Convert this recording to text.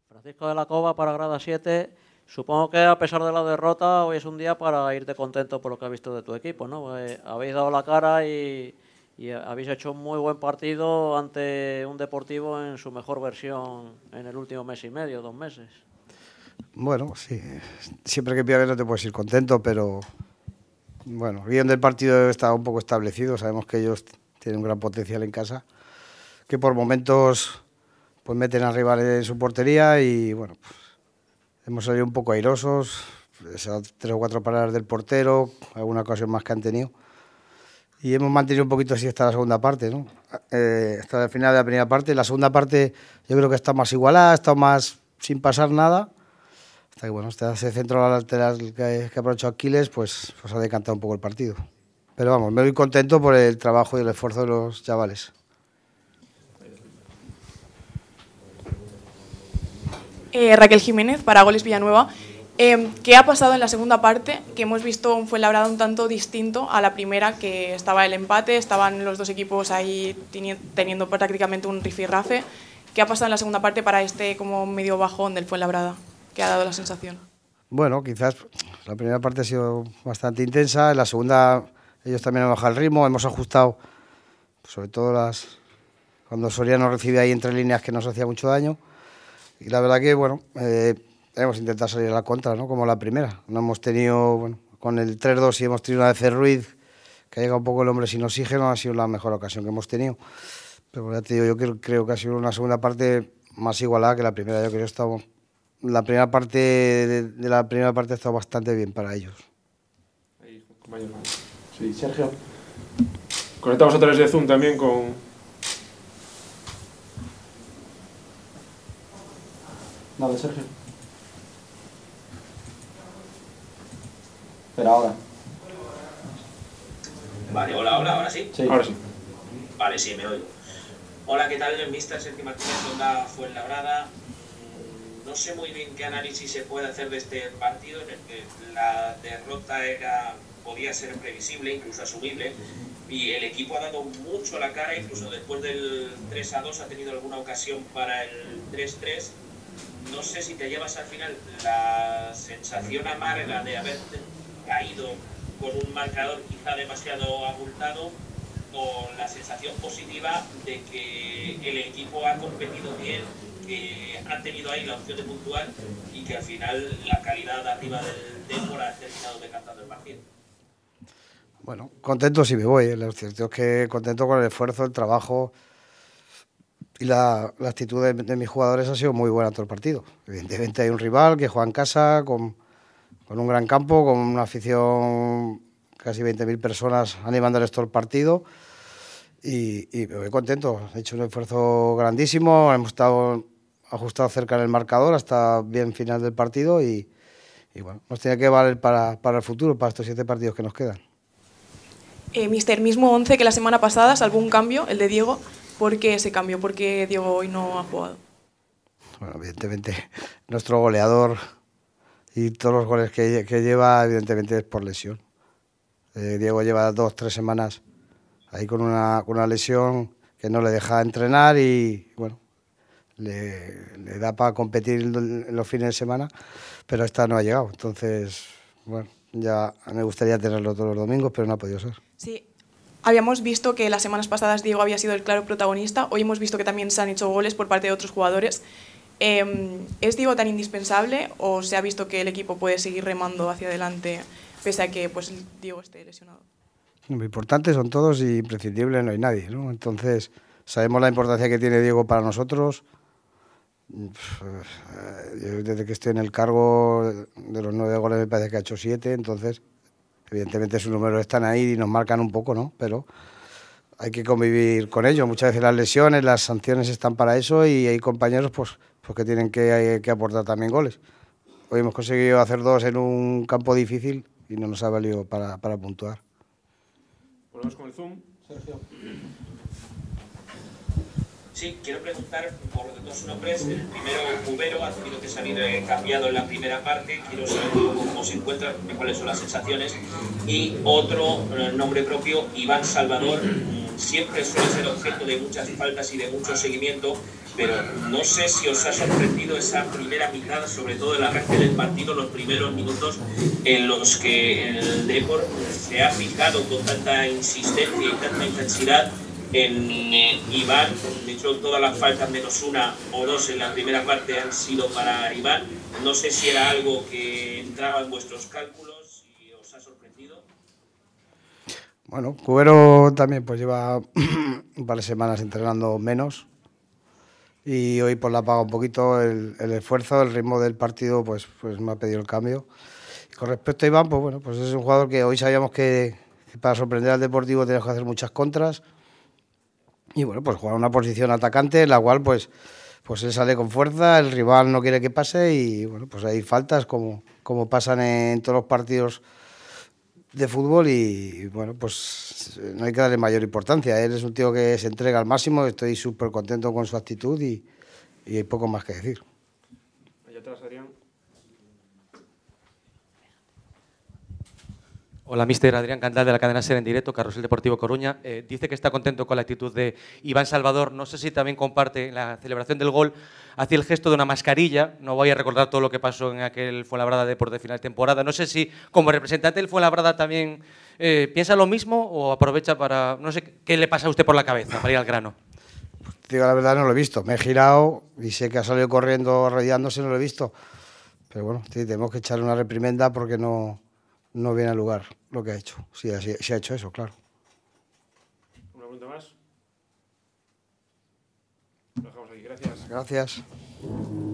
Francisco de la Cova para Grada 7. Supongo que a pesar de la derrota, hoy es un día para irte contento por lo que has visto de tu equipo, ¿no? Habéis dado la cara y habéis hecho un muy buen partido ante un Deportivo en su mejor versión en el último mes y medio, 2 meses. Bueno, sí, siempre que pierdes no te puedes ir contento, pero bueno, el guión del partido está un poco establecido, sabemos que ellos tienen un gran potencial en casa, que por momentos pues meten al rival en su portería y bueno, pues, hemos salido un poco airosos, esas 3 o 4 paradas del portero, alguna ocasión más que han tenido, y hemos mantenido un poquito así hasta la segunda parte, ¿no? Hasta el final de la primera parte. La segunda parte yo creo que está más igualada, está más sin pasar nada, hasta que bueno, ese centro lateral que aprovechó Aquiles, pues ha decantado un poco el partido. Pero vamos, me voy contento por el trabajo y el esfuerzo de los chavales. Raquel Jiménez, para Goles Villanueva. ¿Qué ha pasado en la segunda parte? Que hemos visto un Fuenlabrada un tanto distinto a la primera, que estaba el empate, estaban los dos equipos ahí teniendo prácticamente un rifirrafe. ¿Qué ha pasado en la segunda parte para este como medio bajón del Fuenlabrada? ¿Qué ha dado la sensación? Bueno, quizás la primera parte ha sido bastante intensa, en la segunda ellos también han bajado el ritmo, hemos ajustado, sobre todo cuando Soriano recibe ahí entre líneas que nos hacía mucho daño. Y la verdad que, bueno, hemos intentado salir a la contra, ¿no? Como la primera. No hemos tenido, bueno, con el 3-2 y hemos tenido una de Ruiz, que ha llegado un poco el hombre sin oxígeno, ha sido la mejor ocasión que hemos tenido. Pero ya te digo, yo creo que ha sido una segunda parte más igualada que la primera. Yo creo que estamos, la primera parte de la primera parte ha estado bastante bien para ellos. Ahí, compañero. Sí, Sergio. Conectamos a través de Zoom también con... Dale, Sergio. Espera, ahora. Vale, hola, ahora sí. Sí. Ahora sí. Vale, sí, me oigo. Hola, ¿qué tal? Mister Sergio Martínez, Onda Fuenlabrada. No sé muy bien qué análisis se puede hacer de este partido en el que la derrota podía ser previsible, incluso asumible, y el equipo ha dado mucho la cara, incluso después del 3-2 ha tenido alguna ocasión para el 3-3. No sé si te llevas al final la sensación amarga de haber caído con un marcador quizá demasiado abultado, o la sensación positiva de que el equipo ha competido bien, que ha tenido ahí la opción de puntuar y que al final la calidad arriba del Dépor ha terminado decantando el partido. Bueno, contento sí me voy. Lo cierto es que contento con el esfuerzo, el trabajo y la actitud de mis jugadores ha sido muy buena todo el partido. Evidentemente hay un rival que juega en casa, con un gran campo, con una afición, casi 20.000 personas animándoles todo el partido. Y me voy contento. He hecho un esfuerzo grandísimo, hemos estado ajustados cerca del marcador hasta bien final del partido y bueno, nos tiene que valer para el futuro, para estos 7 partidos que nos quedan. Mister, mismo 11 que la semana pasada, salvo un cambio, el de Diego. ¿Por qué ese cambio? ¿Por qué Diego hoy no ha jugado? Bueno, evidentemente, nuestro goleador y todos los goles que lleva, evidentemente es por lesión. Diego lleva 2 o 3 semanas ahí con una lesión que no le deja entrenar y, bueno, le da para competir en los fines de semana, pero esta no ha llegado. Entonces, bueno, ya me gustaría tenerlo todos los domingos, pero no ha podido ser. Sí. Habíamos visto que las semanas pasadas Diego había sido el claro protagonista. Hoy hemos visto que también se han hecho goles por parte de otros jugadores. ¿Es Diego tan indispensable o se ha visto que el equipo puede seguir remando hacia adelante pese a que pues, Diego esté lesionado? Lo importante son todos y imprescindibles no hay nadie, ¿no? Entonces, sabemos la importancia que tiene Diego para nosotros. Yo, desde que estoy en el cargo, de los 9 goles me parece que ha hecho 7, entonces evidentemente sus números están ahí y nos marcan un poco, ¿no? Pero hay que convivir con ellos. Muchas veces las lesiones, las sanciones están para eso y hay compañeros pues que tienen que aportar también goles. Hoy hemos conseguido hacer 2 en un campo difícil y no nos ha valido para puntuar. Volvemos con el Zoom. Sergio. Sí, quiero preguntar por 2 nombres. El primero, Cubero, ha tenido que salir cambiado en la primera parte. Quiero saber cómo se encuentra, cuáles son las sensaciones. Y otro nombre propio, Iván Salvador, siempre suele ser objeto de muchas faltas y de mucho seguimiento. pero no sé si os ha sorprendido esa primera mitad, sobre todo el arranque del partido, los primeros minutos en los que el Depor se ha fijado con tanta insistencia y tanta intensidad en Iván. De hecho, todas las faltas menos una o dos en la primera parte han sido para Iván. No sé si era algo que entraba en vuestros cálculos y os ha sorprendido. Bueno, Cubero también pues lleva un par de semanas entrenando menos y hoy pues le ha pagado un poquito el esfuerzo, el ritmo del partido, pues me ha pedido el cambio. Y con respecto a Iván, pues bueno, pues es un jugador que hoy sabíamos que para sorprender al Deportivo tenemos que hacer muchas contras y bueno, pues jugar una posición atacante en la cual pues él sale con fuerza, el rival no quiere que pase y bueno, pues hay faltas como pasan en todos los partidos de fútbol y bueno, pues no hay que darle mayor importancia. Él es un tío que se entrega al máximo, estoy súper contento con su actitud y hay poco más que decir. Allá atrás, Adrián. Hola, míster Adrián Candal de la cadena SER en directo, Carrusel Deportivo Coruña. Dice que está contento con la actitud de Iván Salvador. No sé si también comparte la celebración del gol, hacía el gesto de una mascarilla. No voy a recordar todo lo que pasó en aquel Fuenlabrada Depor de final de temporada. No sé si como representante del Fuenlabrada también piensa lo mismo o aprovecha para... No sé qué le pasa a usted por la cabeza, para ir al grano. Digo, la verdad no lo he visto. Me he girado y sé que ha salido corriendo, arrodillándose, no lo he visto. Pero bueno, sí, tenemos que echarle una reprimenda porque no viene al lugar lo que ha hecho. Sí, ha hecho eso, claro. ¿Una pregunta más? Lo dejamos aquí, gracias. Gracias.